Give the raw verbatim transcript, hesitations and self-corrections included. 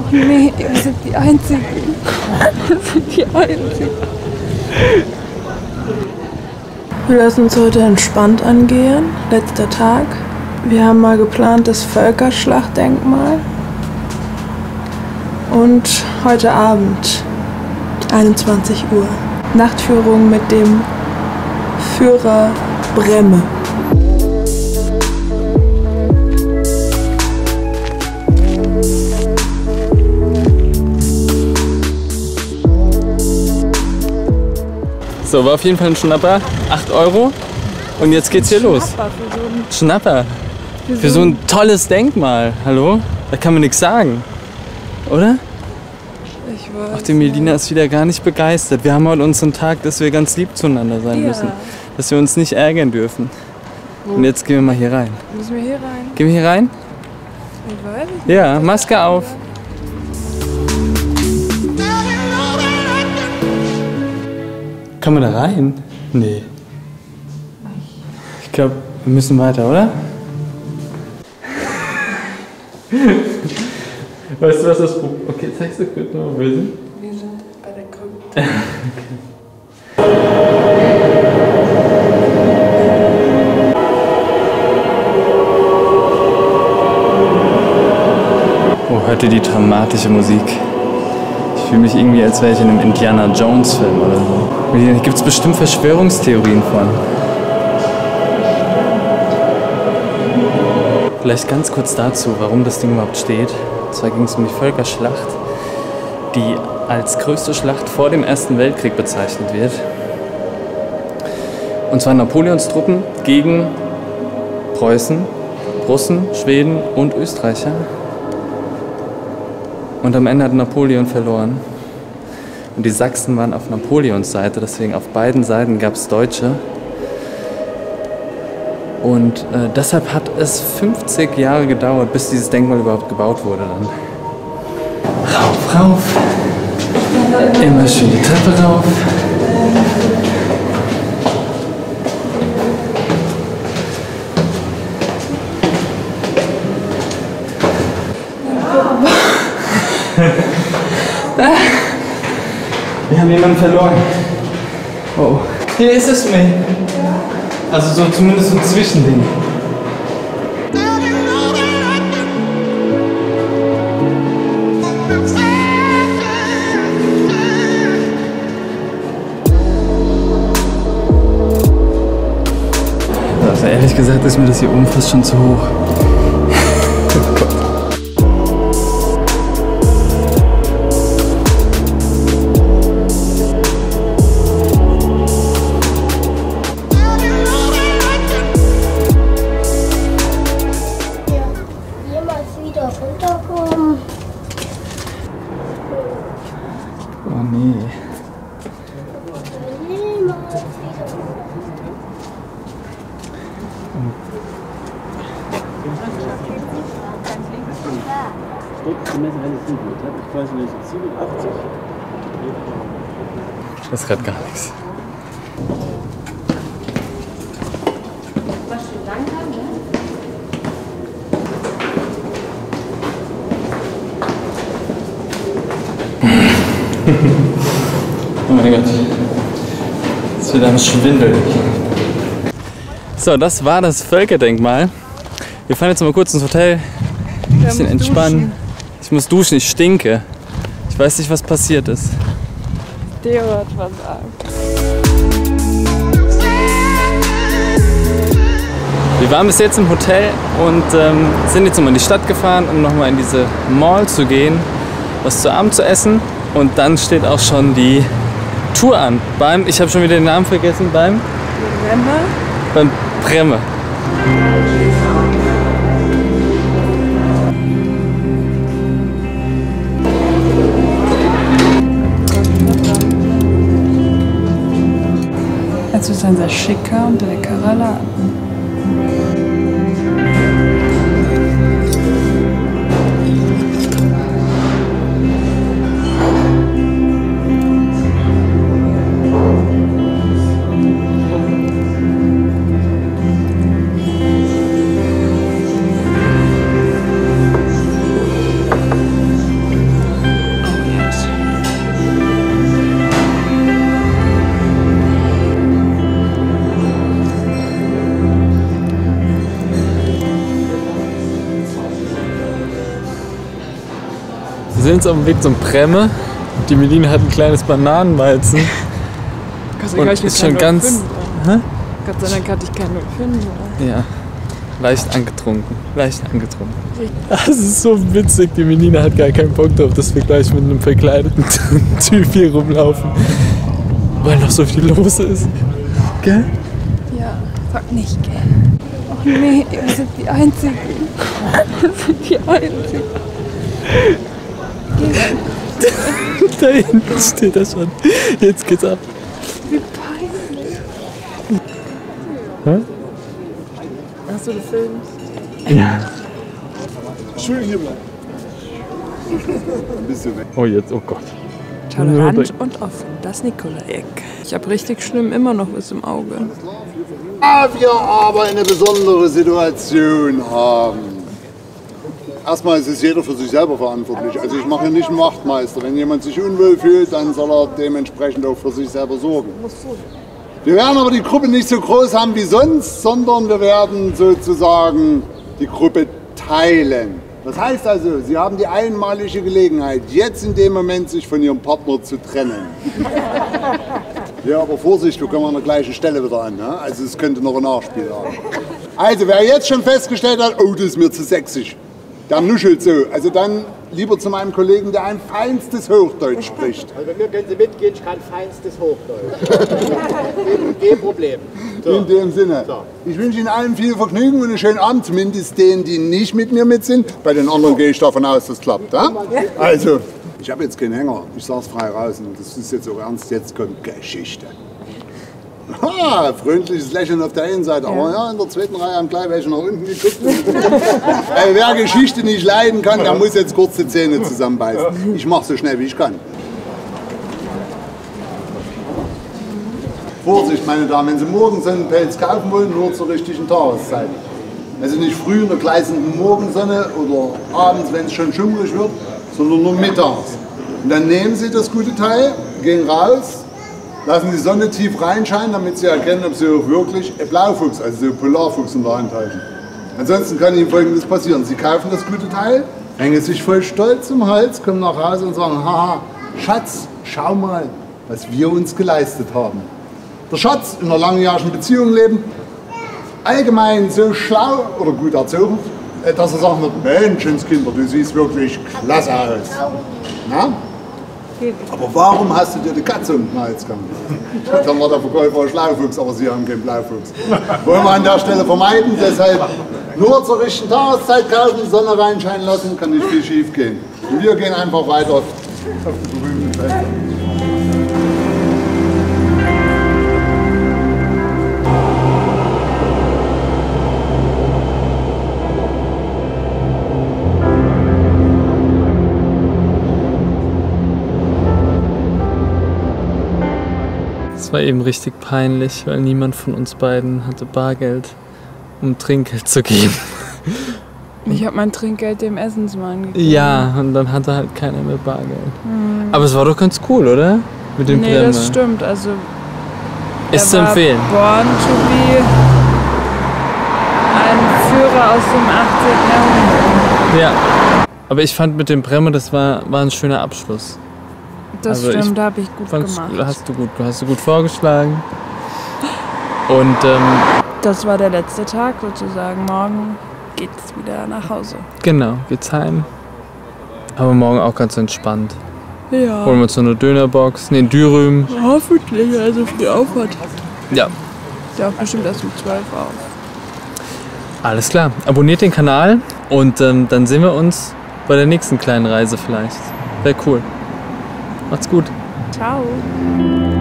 Nee, wir sind die Einzigen. Wir sind die Einzigen. Wir lassen uns heute entspannt angehen. Letzter Tag. Wir haben mal geplant das Völkerschlachtdenkmal. Und heute Abend, einundzwanzig Uhr, Nachtführung mit dem Führer Bremme. So, war auf jeden Fall ein Schnapper, acht Euro. Und jetzt geht's hier los. Schnapper für so ein, Schnapper. für Für so ein tolles Denkmal. Hallo? Da kann man nichts sagen. Oder? Ich weiß. Auch die Melina ist wieder gar nicht begeistert. Wir haben heute unseren Tag, dass wir ganz lieb zueinander sein Ja. müssen. Dass wir uns nicht ärgern dürfen. Und jetzt gehen wir mal hier rein. Müssen wir hier rein? Gehen wir hier rein? Ich weiß nicht. Ja, Maske auf. Kann man da rein? Nee. Ich glaube, wir müssen weiter, oder? Weißt du, was das Problem ist? Okay, zeigst du kurz mal, wo wir sind? Wir sind bei der Krypta. Oh, hört ihr die dramatische Musik? Ich fühle mich irgendwie, als wäre ich in einem Indiana Jones Film oder so. Hier gibt es bestimmt Verschwörungstheorien von. Vielleicht ganz kurz dazu, warum das Ding überhaupt steht. Und zwar ging es um die Völkerschlacht, die als größte Schlacht vor dem Ersten Weltkrieg bezeichnet wird. Und zwar Napoleons Truppen gegen Preußen, Russen, Schweden und Österreicher. Und am Ende hat Napoleon verloren. Und die Sachsen waren auf Napoleons Seite, deswegen auf beiden Seiten gab es Deutsche. Und äh, deshalb hat es fünfzig Jahre gedauert, bis dieses Denkmal überhaupt gebaut wurde dann. Rauf, rauf. Immer schön die Treppe rauf. Wir haben jemanden verloren. Oh. Hier ist es mir. Also so zumindest so ein Zwischending. Also ehrlich gesagt ist mir das hier oben fast schon zu hoch. Oh Gott. Oh nee. Das ist gerade gar nichts. Oh mein Gott. Das wird am Schwindel. So, das war das Völkerdenkmal. Wir fahren jetzt mal kurz ins Hotel. Ein bisschen entspannen. Ich muss duschen, ich stinke. Ich weiß nicht, was passiert ist. Theo hat versagt. Wir waren bis jetzt im Hotel und ähm, sind jetzt nochmal in die Stadt gefahren, um nochmal in diese Mall zu gehen, was zu Abend zu essen. Und dann steht auch schon die Tour an. Beim, ich habe schon wieder den Namen vergessen, beim Bremme? Beim Bremme. Es ist ein sehr schicker und leckerer Laden. Wir sind jetzt auf dem Weg zum Bremme. Die Melina hat ein kleines Bananenweizen. Und ist schon ganz... Hä? Gott sei Dank hatte ich keine Fünf. Ja, leicht angetrunken. Leicht angetrunken. Das ist so witzig. Die Melina hat gar keinen Bock drauf, dass wir gleich mit einem verkleideten Typ hier rumlaufen. Weil noch so viel los ist. Gell? Ja, sag nicht, gell? Ach nee, wir sind die Einzigen. Wir sind die Einzigen. Da hinten steht er schon. Jetzt geht's ab. Wie peinlich. Hä? Hast du gefilmt? Ja. Schön hier bleiben. Ein bisschen weg. Oh jetzt, oh Gott. Tolerant und offen, das Nikolaeck. Ich habe richtig schlimm immer noch was im Auge. Da wir aber eine besondere Situation haben. Erstmal ist es jeder für sich selber verantwortlich. Also ich mache hier nicht einen Wachtmeister. Wenn jemand sich unwohl fühlt, dann soll er dementsprechend auch für sich selber sorgen. Wir werden aber die Gruppe nicht so groß haben wie sonst, sondern wir werden sozusagen die Gruppe teilen. Das heißt also, Sie haben die einmalige Gelegenheit, jetzt in dem Moment sich von Ihrem Partner zu trennen. Ja, aber Vorsicht, wir kommen an der gleichen Stelle wieder an. Ne? Also es könnte noch ein Nachspiel haben. Also wer jetzt schon festgestellt hat, oh, das ist mir zu sächsisch, der nuschelt so. Also dann lieber zu meinem Kollegen, der ein feinstes Hochdeutsch spricht. Also bei mir können Sie mitgehen, ich kann feinstes Hochdeutsch. Kein Problem. So. In dem Sinne. So. Ich wünsche Ihnen allen viel Vergnügen und einen schönen Abend, zumindest denen, die nicht mit mir mit sind. Bei den anderen gehe ich davon aus, das klappt. Ja? Also, ich habe jetzt keinen Hänger. Ich sage es frei raus und das ist jetzt auch ernst. Jetzt kommt Geschichte. Ha, freundliches Lächeln auf der einen Seite, aber ja, in der zweiten Reihe haben gleich welche nach unten geguckt. Ey, wer Geschichte nicht leiden kann, der muss jetzt kurz die Zähne zusammenbeißen. Ich mache so schnell wie ich kann. Vorsicht, meine Damen, wenn Sie morgen so einen Pelz kaufen wollen, nur zur richtigen Tageszeit. Also nicht früh in der gleißenden Morgensonne oder abends, wenn es schon schummrig wird, sondern nur mittags. Und dann nehmen Sie das gute Teil, gehen raus, lassen die Sonne tief reinscheinen, damit Sie erkennen, ob Sie auch wirklich ein Blaufuchs, also so ein Polarfuchs in der Hand halten. Ansonsten kann Ihnen Folgendes passieren. Sie kaufen das gute Teil, hängen sich voll stolz um den Hals, kommen nach Hause und sagen, haha, Schatz, schau mal, was wir uns geleistet haben. Der Schatz in einer langjährigen Beziehung leben, allgemein so schlau oder gut erzogen, dass er sagen wird, Menschenskinder, du siehst wirklich klasse aus. Na? Aber warum hast du dir die Katze um den Hals gehabt? Dann war der Verkäufer ein Schlaufuchs, aber Sie haben keinen Blaufuchs. Wollen wir an der Stelle vermeiden, deshalb nur zur richtigen Tageszeit kaufen, Sonne reinscheinen lassen, kann nicht viel schief gehen. Und wir gehen einfach weiter auf die berühmten Feste. Es war eben richtig peinlich, weil niemand von uns beiden hatte Bargeld, um Trinkgeld zu geben. Ich habe mein Trinkgeld dem Essensmann gegeben. Ja, und dann hatte halt keiner mehr Bargeld. Mhm. Aber es war doch ganz cool, oder? Mit dem Nee, Bremme. das stimmt. Also, Ist zu empfehlen. Born to be ein Führer aus dem achtzehnten Jahrhundert. Ja. Aber ich fand mit dem Bremme, das war, war ein schöner Abschluss. Das Also stimmt, da habe ich gut Fand's, gemacht. hast du gut, hast du gut vorgeschlagen. Und ähm, Das war der letzte Tag sozusagen. Morgen geht's wieder nach Hause. genau, geht's heim. Aber morgen auch ganz entspannt. Ja. Holen wir uns so eine Dönerbox, ne, Dürüm. Hoffentlich, also früh auf hat. Ja, Der auch bestimmt erst um zwölf auf. alles klar. Abonniert den Kanal und ähm, dann sehen wir uns bei der nächsten kleinen Reise vielleicht. Wäre cool. Macht's gut. Ciao.